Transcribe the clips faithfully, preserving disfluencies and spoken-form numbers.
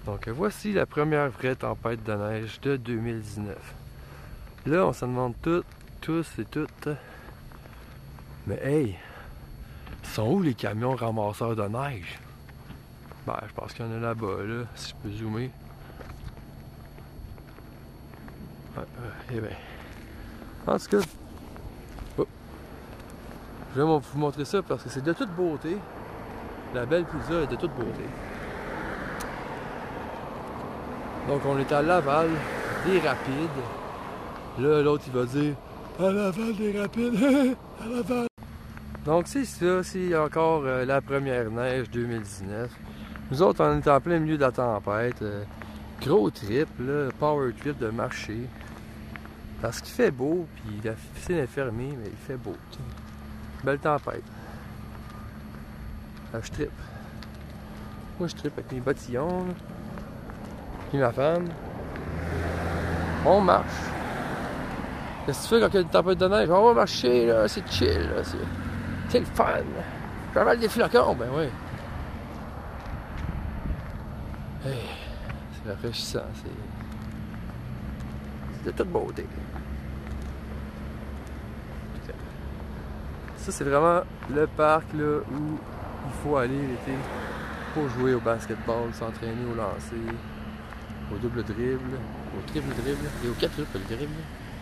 Donc voici la première vraie tempête de neige de deux mille dix-neuf. Là, on se demande toutes, tous et toutes, mais hey, sont où les camions ramasseurs de neige? Ben, je pense qu'il y en a là-bas, là, si je peux zoomer. Ouais, euh, eh bien. En tout cas, oh, je vais vous montrer ça parce que c'est de toute beauté. La belle pizza est de toute beauté. Donc on est à Laval, des Rapides. Là, l'autre il va dire à Laval des Rapides, à Laval. Donc c'est ça, c'est encore euh, la première neige deux mille dix-neuf. Nous autres, on est en plein milieu de la tempête. Euh, gros trip, là, power trip de marcher. Parce qu'il fait beau, puis la piscine est fermée, mais il fait beau. T'sais. Belle tempête. Là, je trippe. Moi, je trippe avec mes bottillons. Là. Puis ma femme. On marche. Qu'est-ce que tu fais quand il y a une tempête de neige? On va marcher, là, c'est chill, là. C'est le fun. J'avale des flocons, ben oui. Hey, c'est rafraîchissant, c'est... c'est de toute beauté. Ça, c'est vraiment le parc là, où il faut aller l'été pour jouer au basketball, s'entraîner au lancer, au double dribble, au triple dribble et au quadruple dribble.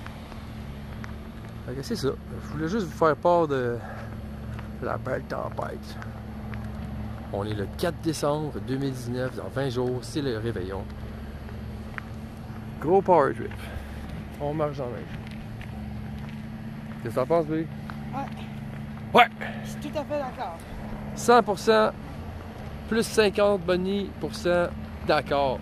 Fait que c'est ça. Je voulais juste vous faire part de la belle tempête. On est le quatre décembre deux mille dix-neuf, dans vingt jours, c'est le réveillon. Gros power trip. On marche dans la neige. Qu'est-ce que t'en penses, Billy? Ouais. Ouais! Je suis tout à fait d'accord. cent pour cent plus cinquante bonnies pour cent d'accord.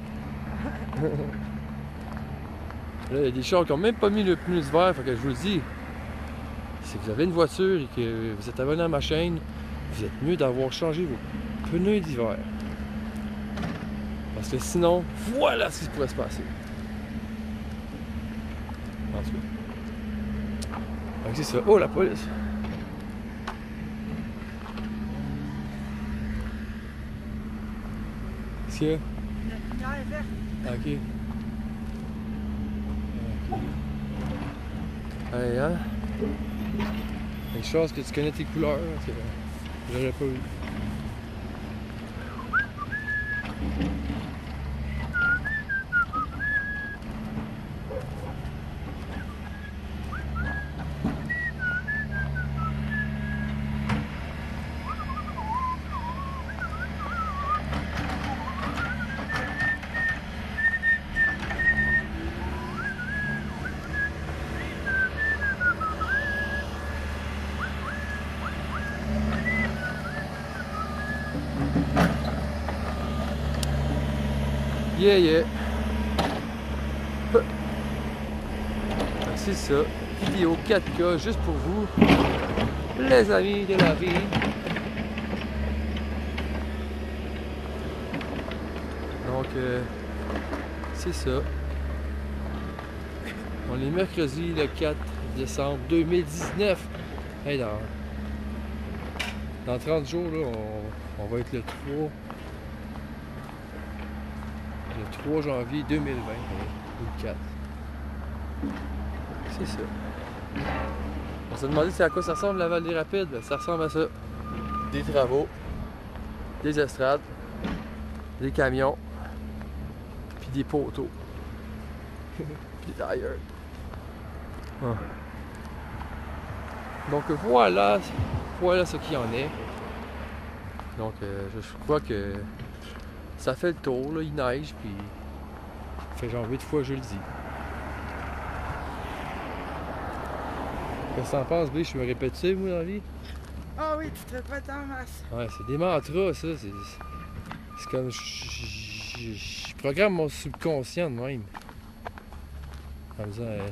Là, il y a des chars qui n'ont même pas mis le pneu d'hiver, fait que je vous le dis, si vous avez une voiture et que vous êtes abonné à ma chaîne, vous êtes mieux d'avoir changé vos pneus d'hiver. Parce que sinon, voilà ce qui pourrait se passer. En tout cas. Donc c'est ça. Oh, la police! Qu'est-ce qu'il y a? La lumière est verte. Ah, ok. Ok. Hey, hein? Une chance que tu connais tes couleurs, parce que j'aurais pas eu. Yeah, yeah. C'est ça. Vidéo quatre K juste pour vous, les amis de la vie. Donc, euh, c'est ça. On est mercredi le quatre décembre deux mille dix-neuf. Hey, dans, dans trente jours, là, on, on va être le trois. Le trois janvier deux mille vingt, ou le quatre. C'est ça. On s'est demandé c'est à quoi ça ressemble Laval des Rapides. Ben, ça ressemble à ça. Des travaux, des estrades, des camions, puis des poteaux. Puis des tailleurs. Ah. Donc voilà, voilà ce qu'il y en est. Donc euh, je crois que ça fait le tour, là, il neige, puis il fait genre huit fois je le dis. Qu'est-ce que t'en penses, B? Je me répète ça, moi, dans la vie? Ah oui, tu te répètes en masse. Ouais, c'est des mantras, ça. C'est, c'est comme... Je, je, je programme mon subconscient de même. En me disant... Euh,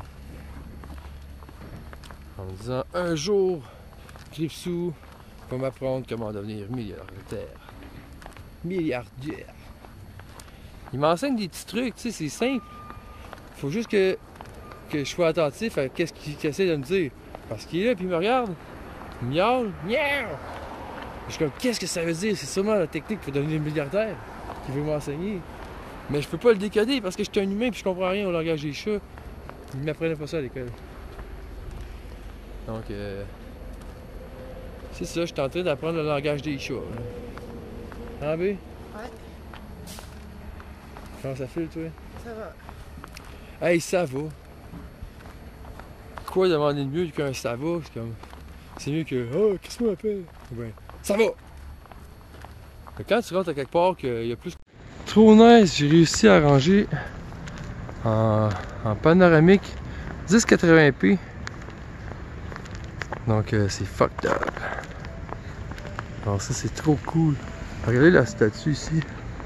en me disant, un jour, Clipsou va m'apprendre comment devenir milliardaire. Milliardaire. Il m'enseigne des petits trucs, tu sais, c'est simple. Faut juste que, que je sois attentif à qu'est-ce qu'il essaie de me dire. Parce qu'il est là, puis il me regarde. Il miaule. Miaou! Je suis comme, qu'est-ce que ça veut dire? C'est sûrement la technique pour devenir milliardaire qu'il veut m'enseigner. Mais je peux pas le décoder parce que je suis un humain et je comprends rien au langage des chats. Ils m'apprenaient pas ça à l'école. Donc, euh, c'est ça, je suis en train d'apprendre le langage des chats. Là. Hein, B? Ouais. Comment ça file, toi? Ça va. Hey, ça va. Quoi demander de mieux qu'un ça va? C'est comme. C'est mieux que. Oh, qu'est-ce qu'on appelle? Ben, ça va! Mais quand tu rentres à quelque part qu'il y a plus. Trop nice, j'ai réussi à ranger en, en panoramique dix quatre-vingts p. Donc euh, c'est fucked up. Alors ça c'est trop cool. Regardez la statue ici.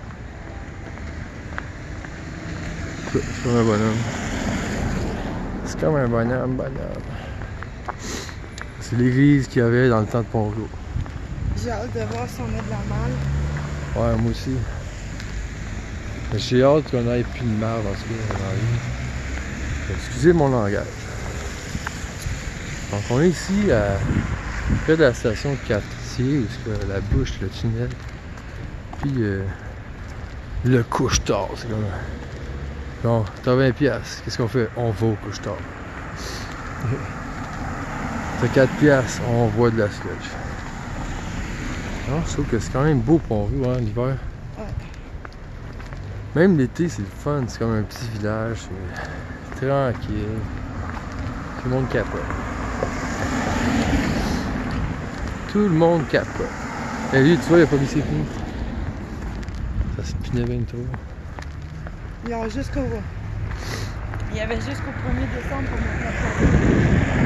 C'est comme un bonhomme. C'est comme un bonhomme, bonhomme. C'est l'église qu'il y avait dans le temps de Pont-Rouge. J'ai hâte de voir si on a de la malle. Ouais, moi aussi. J'ai hâte qu'on aille plus de marde en tout cas dans la vie. Excusez mon langage. Donc on est ici à près de la station de quartier où c'est la bouche, le tunnel. Puis euh, le couche-tard, c'est comme. Bon, t'as vingt piastres, qu'est-ce qu'on fait? On va au couche-tard. T'as quatre piastres, on voit de la sludge. Non, je trouve que c'est quand même beau Pont-Rouge, hein, l'hiver. Ouais. Même l'été, c'est le fun, c'est comme un petit village, c'est tranquille. Tout le monde capote. Tout le monde capote. Et lui, tu vois, il a pas mis ses pneus. Ça se pinait bien trop. Ils ont jusqu'au. Il y avait jusqu'au premier décembre pour mettre la place.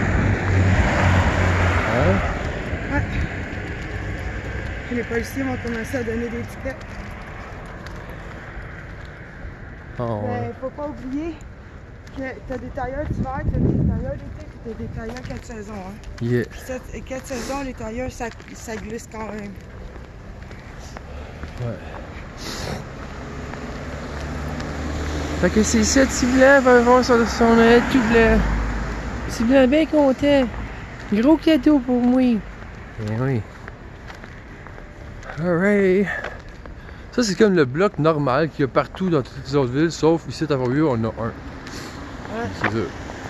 Hein? Ouais. Les policiers vont commencer à donner des tickets. Oh, Mais ouais. faut pas oublier que t'as des tailleurs d'hiver, t'as des tailleurs d'été, puis t'as des tailleurs quatre saisons. Hein. Yeah. Puis cette, quatre saisons, les tailleurs, ça, ça glisse quand même. Ouais. Fait que c'est ça, petit blanc va voir son, son Noël tout blanc. Petit blanc bien content. Gros cadeau pour moi. Eh oui. Alright. Ça, c'est comme le bloc normal qu'il y a partout dans toutes les autres villes, sauf ici à Pont-Rouge, on en a un. Ouais. C'est ça.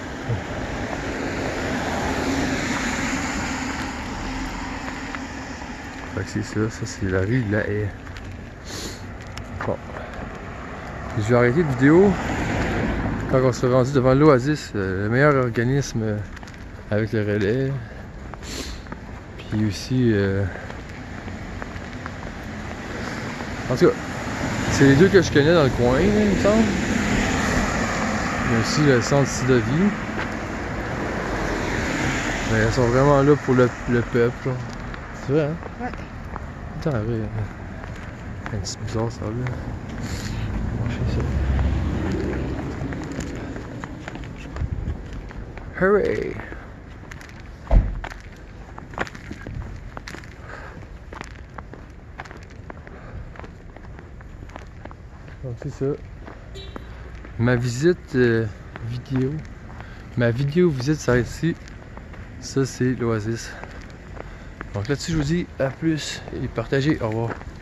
Fait que c'est ça, ça c'est la rue de la Haie. Bon. Je vais arrêter la vidéo quand on sera rendu devant l'Oasis, le meilleur organisme avec le relais. Puis aussi, euh... en tout cas, c'est les deux que je connais dans le coin, là, il me semble. Il y a aussi le centre Sidovi. Mais elles sont vraiment là pour le, le peuple. Là. C'est vrai, hein? Ouais. Attends, vrai. Un petit bizarre, ça, là. Hooray! Donc c'est ça. Ma visite euh, vidéo. Ma vidéo visite s'arrête ici. Ça c'est l'Oasis. Donc là-dessus je vous dis à plus et partagez. Au revoir.